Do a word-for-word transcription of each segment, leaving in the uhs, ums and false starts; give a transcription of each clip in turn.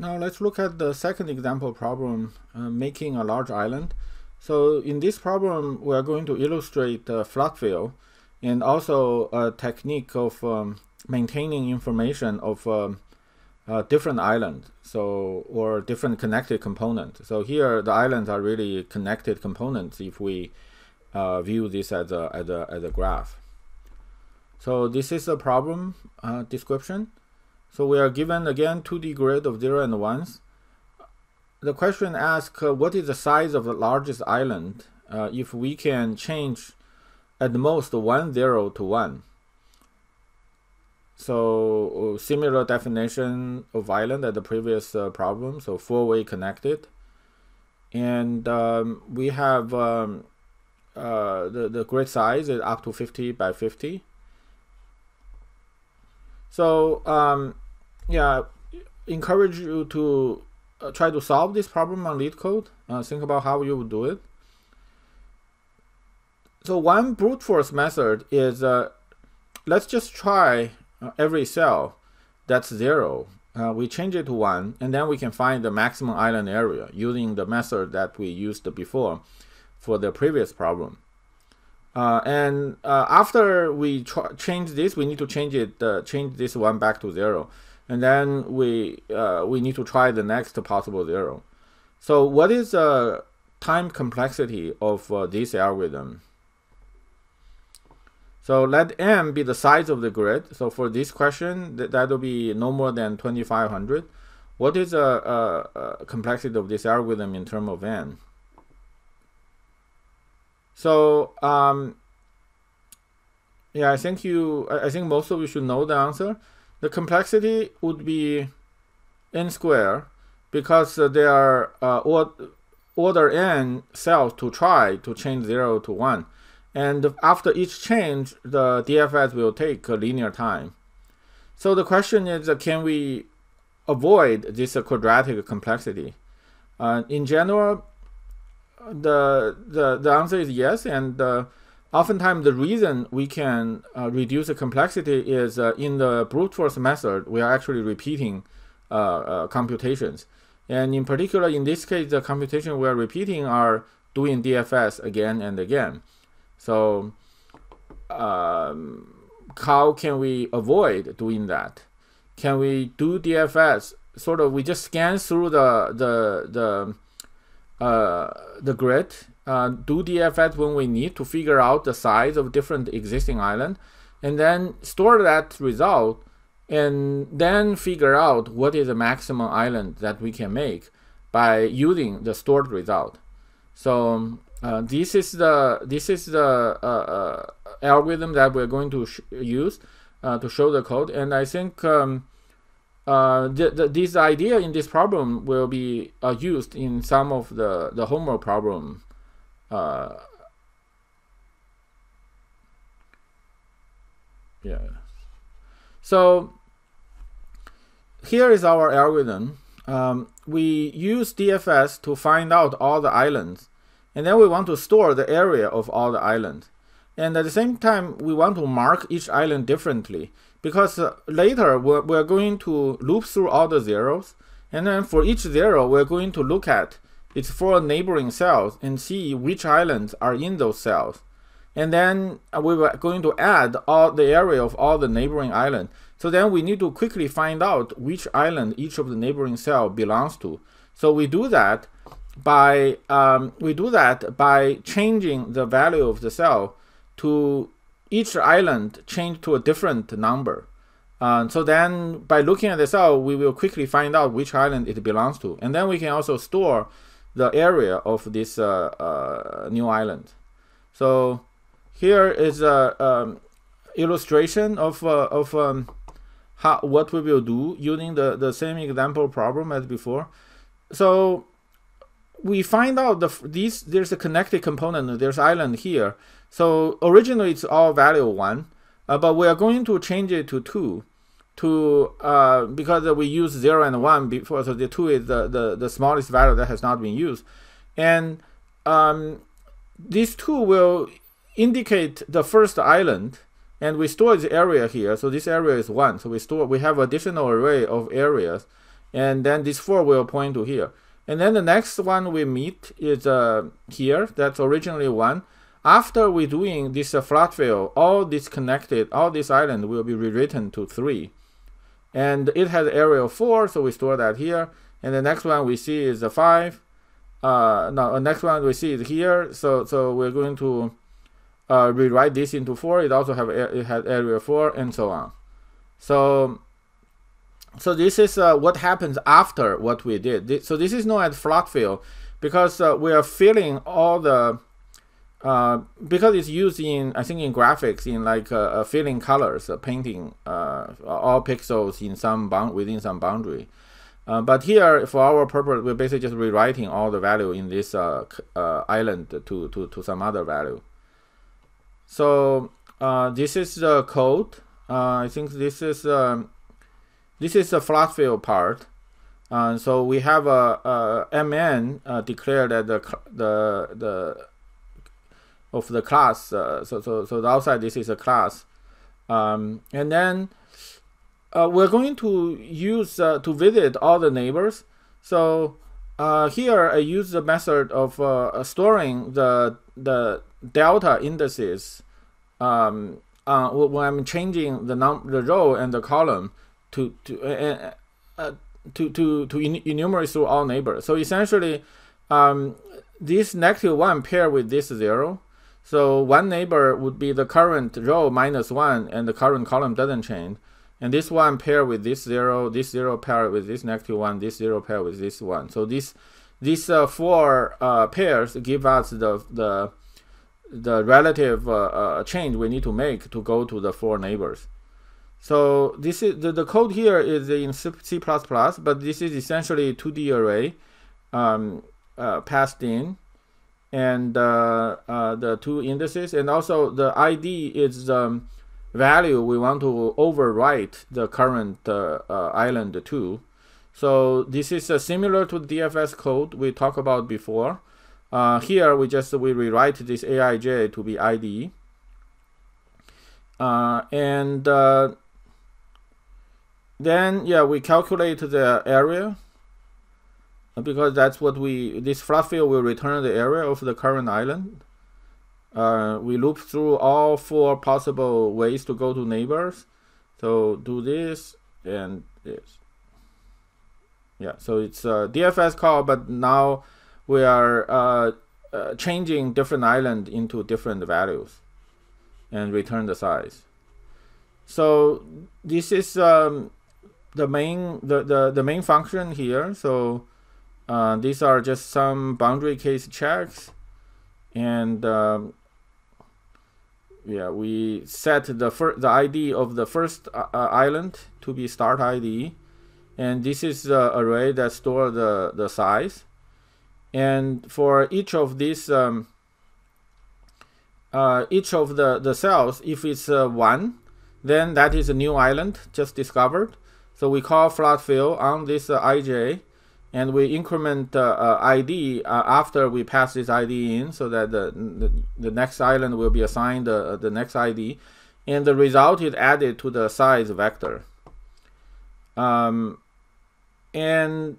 Now let's look at the second example problem, uh, making a large island. So in this problem, we are going to illustrate uh, flood fill and also a technique of um, maintaining information of um, uh, different islands, so or different connected components. So here the islands are really connected components if we uh, view this as a, as a, as a graph. So this is the problem uh, description. So we are given again two D grid of zero and ones. The question asks uh, what is the size of the largest island uh, if we can change at the most one zero to one. So uh, similar definition of island as the previous uh, problem, so four-way connected. And um, we have um, uh, the, the grid size is up to fifty by fifty. So um, yeah, encourage you to uh, try to solve this problem on LeetCode. Uh, think about how you would do it. So one brute force method is uh, let's just try uh, every cell that's zero. Uh, we change it to one, and then we can find the maximum island area using the method that we used before for the previous problem. Uh, and uh, after we change this, we need to change it, uh, change this one back to zero, and then we uh, we need to try the next possible zero. So what is the time complexity of uh, this algorithm? So let m be the size of the grid. So for this question, th that will be no more than twenty-five hundred. What is the uh, uh, complexity of this algorithm in terms of n? So um, yeah, I think you, I think most of you should know the answer. The complexity would be n squared because uh, there are uh, order n cells to try to change zero to one. And after each change, the D F S will take a linear time. So the question is, uh, can we avoid this uh, quadratic complexity? Uh, in general, the, the, the answer is yes. And uh, oftentimes the reason we can uh, reduce the complexity is uh, in the brute force method, we are actually repeating uh, uh, computations. And in particular, in this case, the computation we are repeating are doing D F S again and again. So um, how can we avoid doing that? Can we do D F S sort of, we just scan through the the the uh, the grid, uh, do D F S when we need to figure out the size of different existing island, and then store that result, and then figure out what is the maximum island that we can make by using the stored result. So Uh, this is the this is the uh, uh, algorithm that we're going to sh use uh, to show the code, and I think um, uh, the, the, this idea in this problem will be uh, used in some of the the homework problem. Uh, yeah. So here is our algorithm. Um, we use D F S to find out all the islands. And then we want to store the area of all the islands. And at the same time, we want to mark each island differently. Because uh, later, we're, we're going to loop through all the zeros. And then for each zero, we're going to look at its four neighboring cells and see which islands are in those cells. And then uh, we were going to add all the area of all the neighboring islands. So then we need to quickly find out which island each of the neighboring cells belongs to. So we do that by um, we do that by changing the value of the cell to each island change to a different number. Uh, so then by looking at the cell, we will quickly find out which island it belongs to. And then we can also store the area of this uh, uh, new island. So here is a um, illustration of, uh, of um, how, what we will do using the, the same example problem as before. So we find out the these there's a connected component, there's island here. So originally it's all value one, uh, but we are going to change it to two, to uh, because we use zero and one before, so the two is the, the, the smallest value that has not been used. And um, these two will indicate the first island, and we store the area here. So this area is one. So we store we have additional array of areas. and then this four will point to here. And then the next one we meet is uh, here. That's originally one. After we're doing this uh, flat fill, all this connected, all this island will be rewritten to three. And it has area of four, so we store that here. And the next one we see is a five. Uh, no, the next one we see is here. So so we're going to uh, rewrite this into four. It also have it has area four, and so on. So so this is uh, what happens after what we did. So this is known as flat fill, because uh, we are filling all the uh, because it's used in, I think, in graphics, in like uh, uh, filling colors, uh, painting uh, all pixels in some bound within some boundary. Uh, but here, for our purpose, we're basically just rewriting all the value in this uh, uh, island to, to, to some other value. So uh, this is the code. Uh, I think this is um, this is the flat fill part. Uh, so we have a, a M N uh, declared at the the the of the class. Uh, so so so the outside this is a class, um, and then. Uh, we're going to use uh, to visit all the neighbors. So uh, here I use the method of uh, storing the the delta indices um, uh, when I'm changing the num the row and the column to to uh, uh, to to to enumerate through all neighbors. So essentially, um, this negative one pair with this zero. So one neighbor would be the current row minus one, and the current column doesn't change. And this one pair with this zero, this zero pair with this negative one, this zero pair with this one. So this these uh, four uh, pairs give us the the the relative uh, uh, change we need to make to go to the four neighbors. So this is the, the code here is in C plus plus, but this is essentially a two D array um, uh, passed in, and uh, uh, the two indices, and also the I D is um, value we want to overwrite the current uh, uh, island to. So this is uh, similar to the D F S code we talked about before. Uh, here we just we rewrite this A I J to be I D, uh, and uh, then yeah we calculate the area, because that's what we this flat fill will return the area of the current island. Uh, we loop through all four possible ways to go to neighbors. So do this and this. Yeah, so it's a D F S call, but now we are uh, uh, changing different island into different values and return the size. So this is um, the main the, the, the main function here. So uh, these are just some boundary case checks, and um, yeah, we set the first the I D of the first uh, island to be start I D, and this is the array that store the the size. And for each of these, um, uh, each of the the cells, if it's uh, one, then that is a new island just discovered. So we call flat fill on this uh, I J, and we increment uh, uh, I D uh, after we pass this I D in, so that the, the, the next island will be assigned uh, the next I D, and the result is added to the size vector. Um, and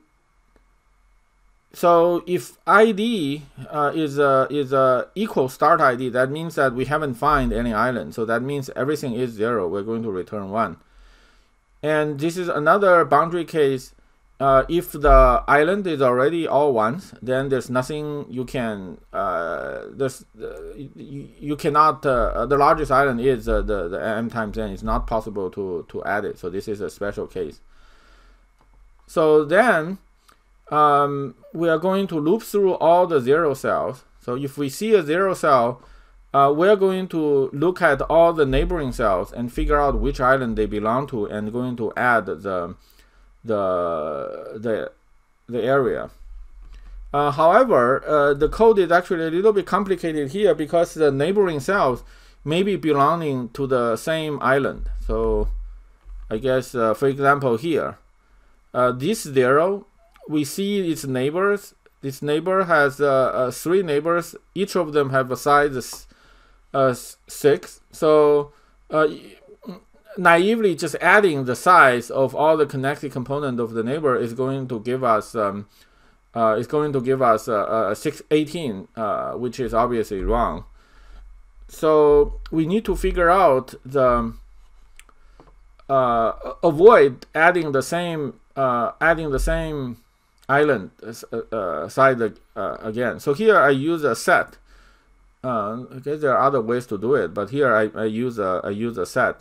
so if I D uh, is a is a equal start I D, that means that we haven't found any island. So that means everything is zero. We're going to return one. And this is another boundary case. Uh, if the island is already all ones, then there's nothing you can. Uh, there's uh, you, you cannot. Uh, the largest island is uh, the the m times n. It's not possible to to add it. So this is a special case. So then um, we are going to loop through all the zero cells. So if we see a zero cell, uh, we're going to look at all the neighboring cells and figure out which island they belong to, and going to add the the the the area. Uh, however, uh, the code is actually a little bit complicated here, because the neighboring cells may be belonging to the same island. So I guess, uh, for example, here, uh, this zero, we see its neighbors. This neighbor has uh, uh, three neighbors. Each of them have a size uh, six. So uh, naively just adding the size of all the connected component of the neighbor is going to give us um, uh, is going to give us a, a six eighteen, uh, which is obviously wrong. So we need to figure out the uh, avoid adding the same uh, adding the same island uh, uh, side uh, again. So here I use a set. Uh, okay, there are other ways to do it, but here I, I use a I use a set.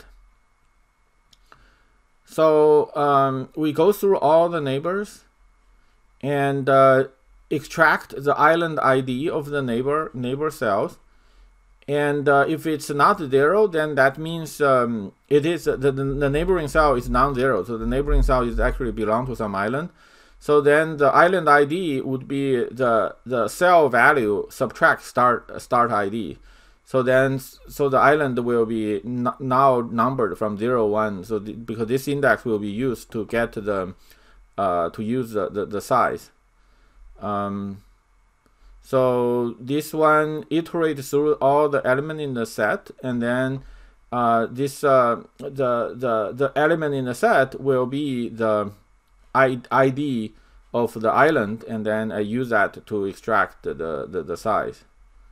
So um, we go through all the neighbors and uh, extract the island I D of the neighbor neighbor cells. And uh, if it's not zero, then that means um, it is uh, the, the neighboring cell is non-zero. So the neighboring cell is actually belong to some island. So then the island I D would be the the cell value subtract start start I D. So then so the island will be now numbered from zero one. So the, because this index will be used to get the uh, to use the, the, the size. Um, so this one iterates through all the element in the set, and then uh, this uh, the the the element in the set will be the I D of the island, and then I use that to extract the, the, the size.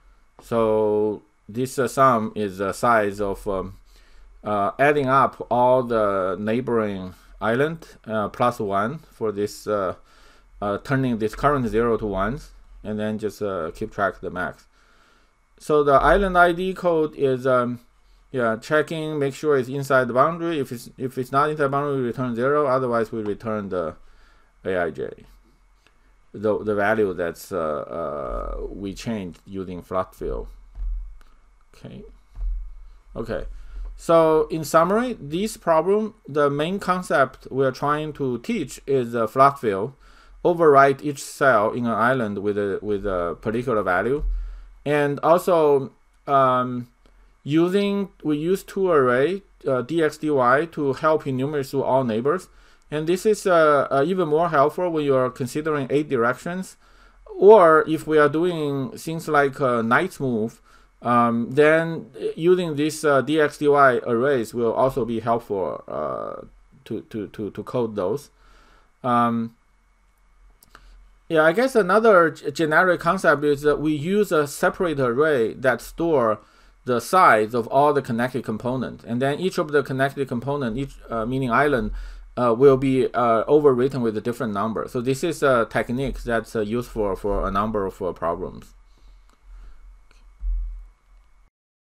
So this uh, sum is the size of um, uh, adding up all the neighboring island uh, plus one for this uh, uh, turning this current zero to ones, and then just uh, keep track of the max. So the island I D code is um, yeah, checking, make sure it's inside the boundary. If it's if it's not inside the boundary, we return zero. Otherwise, we return the A I J, the the value that's uh, uh, we changed using flood fill. Okay. Okay. So in summary, this problem, the main concept we are trying to teach is a flood fill. Overwrite each cell in an island with a with a particular value, and also um, using we use two array uh, D X D Y to help enumerate through all neighbors, and this is uh, uh, even more helpful when you are considering eight directions, or if we are doing things like uh, Knight's move, um, then using this uh, D X D Y arrays will also be helpful uh, to to to to code those. Um, yeah, I guess another generic concept is that we use a separate array that store the size of all the connected components, and then each of the connected component, each uh, meaning island, uh, will be uh, overwritten with a different number. So this is a technique that's uh, useful for a number of uh, problems.